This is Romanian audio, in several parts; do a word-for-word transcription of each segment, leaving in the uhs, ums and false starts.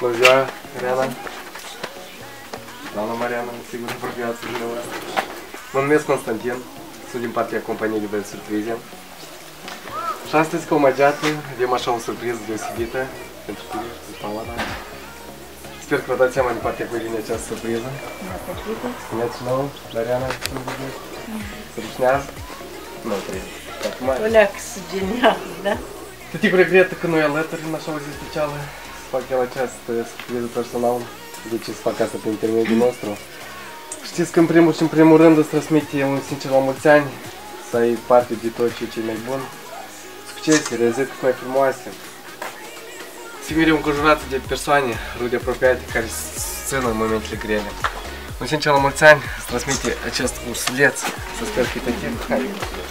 Bună ziua, Mariana. Doamna Mariana, sigur, apropiați dumneavoastră. Mă numesc Constantin, sunt din partea companiei de Belle Surprize. Și astăzi, ca omageată, avem așa o surpriză deosebită pentru tine și Paula. Sper că vă dați seama din partea cui vine această surpriză. Spuneți și nouă, Mariana, cum vedeți? Se rușnează? Nu trebuie. O leacă genial, da? Tăticul regretă că nu e alături în așa o zi specială să fac el această surpriză personală. De ce să fac asta prin intermediul nostru? Știți că în primul și în primul rând îți transmite un sincer la mulți ani, să ai parte de tot ce e mai bun, succese, realizări mai frumoase. Sigur, e înconjurat de persoane, rude apropiate, care susțin în momentele grele. Un sincer la mulți ani îți transmite acest ursuleț, să sper că e tătic. Hai!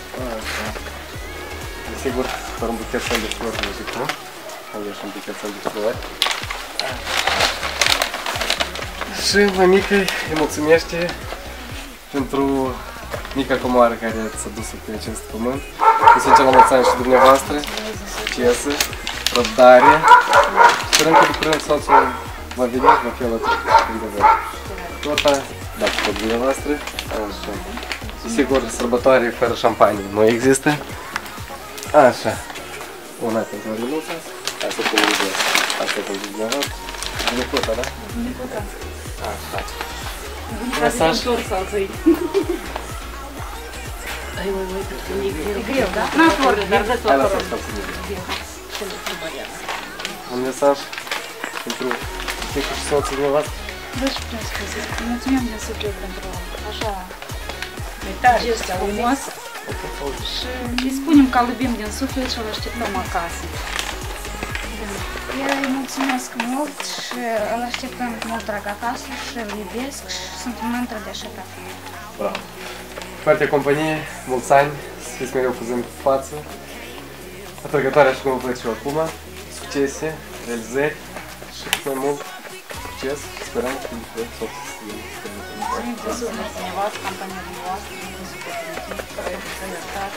Desigur, doar un buchetel de flori, nu zic, nu? Ai și un buchetel de flori. Și mămică îi mulțumește pentru mica comoară care s-a dus pe acest pământ. Îi sincer la mulți ani și dumneavoastră, succesă, răbdare. Sperăm că de curând soțul va veni, va fi alături de voi. Torta, da, tot dumneavoastră. Așa. Sigur, sărbătoare fără șampanie nu există. Așa. Una pentru Marinuța. Asta e pentru voi. Asta e pentru dumneavoastră. Bunicota, da? Bunicota. Așa. Mesaj. Ai, oi, oi, e greu, da? Nu foarte, dar de tot. Hai, lasă-l să un mesaj pentru tăticul și soțul dumneavoastră. Vă și putem spune, mulțumim din suflet pentru așa gest frumos și îi spunem că îl iubim din suflet și îl așteptăm acasă. Eu îi mulțumesc mult și îl așteptăm cu mult drag acasă și îl iubesc și sunt mândră de așa ca fiu. Bravo! Foarte companie, mulți ani, să fiți mereu cu zâmbet pe față, atrăgătoare așa cum vă văd și eu acum, succese, realizări și cât mai mult succes și sperăm că de voi soțul să fie. Mulțumim de suflet dumneavoastră, compania dumneavoastră, din suflet pentru sănătate.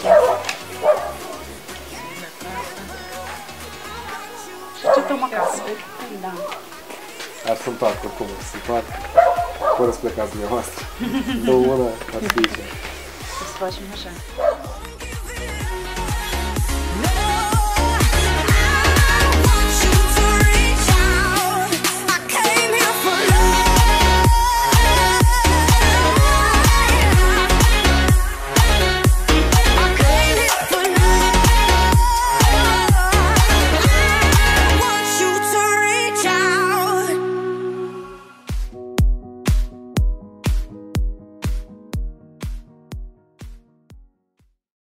Și așteptăm acasă. Da. Ar sunt toate, oricum, sunt toate. Fără să plecați dumneavoastră. Dă una, ar fi ce. Să facem așa.